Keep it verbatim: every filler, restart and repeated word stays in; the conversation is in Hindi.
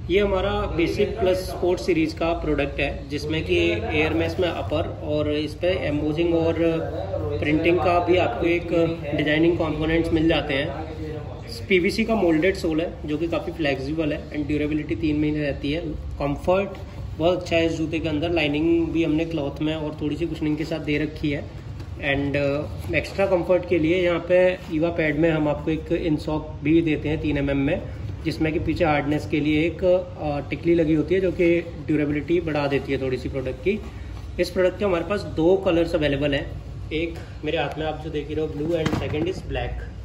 ये हमारा बेसिक प्लस स्पोर्ट सीरीज का प्रोडक्ट है, जिसमें कि एयर मेश में अपर और इस पे एम्बोजिंग और प्रिंटिंग का भी आपको एक डिजाइनिंग कंपोनेंट्स मिल जाते हैं। पीवीसी का मोल्डेड सोल है जो कि काफ़ी फ्लेक्सिबल है एंड ड्यूरेबिलिटी तीन महीने रहती है। कंफर्ट बहुत अच्छा है इस जूते के अंदर। लाइनिंग भी हमने क्लॉथ में और थोड़ी सी कुशनिंग के साथ दे रखी है। एंड एक्स्ट्रा कंफर्ट के लिए यहाँ पे ईवा पैड में हम आपको एक इनसॉक भी देते हैं तीन एम एम में, जिसमें कि पीछे हार्डनेस के लिए एक टिकली लगी होती है जो कि ड्यूरेबिलिटी बढ़ा देती है थोड़ी सी प्रोडक्ट की। इस प्रोडक्ट के हमारे पास दो कलर्स अवेलेबल हैं। एक मेरे हाथ में आप जो देख रहे हो blue and second is black.